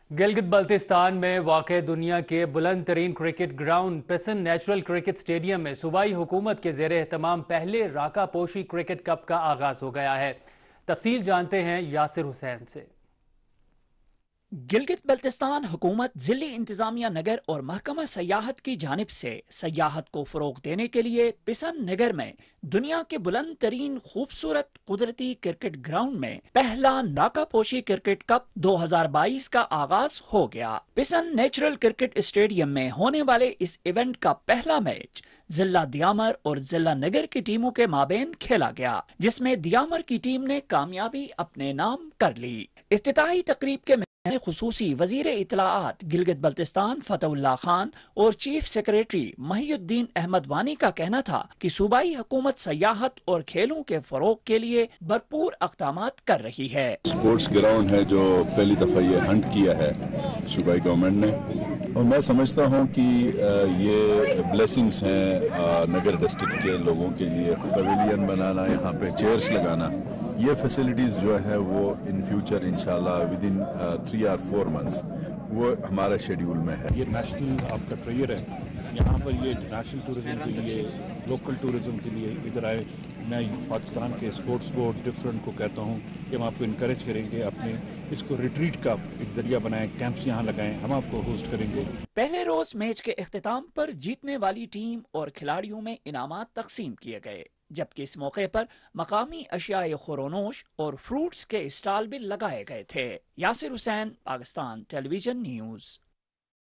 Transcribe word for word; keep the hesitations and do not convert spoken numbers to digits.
گلگت بلتستان میں واقع دنیا کے بلند ترین cricket ground Passu natural cricket stadium میں صوبائی حکومت کے زیر اہتمام پہلے راکا پوشی کرکٹ کپ کا آغاز ہو گیا ہے۔ تفصیل جانتے ہیں یاسر حسین سے۔ گلگت بلتستان حکومت ضلعی انتظامیہ نگر اور محکمہ سیاحت کی جانب سے سیاحت کو فروغ دینے کے لیے پسن نگر میں دنیا کے بلند ترین خوبصورت قدرتی کرکٹ گراؤنڈ میں پہلا راکا پوشی کرکٹ کپ دو ہزار بائیس کا آغاز ہو گیا۔ پسن نیچرل کرکٹ اسٹیڈیم میں ہونے والے اس ایونٹ کا پہلا میچ ضلع دیامر اور ضلع نگر کی ٹیموں کے مابین کھیلا گیا، جس میں دیامر کی ٹیم نے کامیابی اپنے نام کر لی۔ افتتاحی تقریب کے خصوصی وزیر اطلاعات گلگت بلتستان فتح اللہ خان اور چیف سیکریٹری محی الدین احمد وانی کا کہنا تھا کہ صوبائی حکومت سیاحت اور کھیلوں کے فروغ کے لیے بھرپور اقدامات کر رہی ہے۔ اسپورٹس گراؤنڈ ہے جو پہلی دفعہ یہ ہنٹ کیا ہے صوبائی گورنمنٹ نے، اور میں سمجھتا ہوں کہ یہ بلیسنگز ہیں نگر ڈسٹرکٹ کے لوگوں کے لیے۔ پویلین بنانا، یہاں پہ چیئرس لگانا، یہ فیسلٹیز جو ہے وہ ان فیوچر انشاءاللہ ود ان تھری اور فور منتھس وہ ہمارے شیڈیول میں ہے۔ یہ نیشنل آپ کا ٹریئر ہے، یہاں پر یہ نیشنل ٹورزم کے لیے، لوکل ٹورزم کے لیے ادھر آئے۔ میں پاکستان کے اسپورٹس بورڈ ڈفرنٹ کو کہتا ہوں کہ ہم آپ کو انکریج کریں گے، اپنے اس کو ریٹریٹ کا ایک ذریعہ بنائیں، کیمپس یہاں لگائیں، ہم آپ کو ہوسٹ کریں گے۔ پہلے روز میچ کے اختتام پر جیتنے والی ٹیم اور کھلاڑیوں میں انعامات تقسیم کیے گئے، جبکہ اس موقع پر مقامی اشیاء خورونوش اور فروٹس کے اسٹال بھی لگائے گئے تھے۔ Yasir Hussain, Pakistan television news.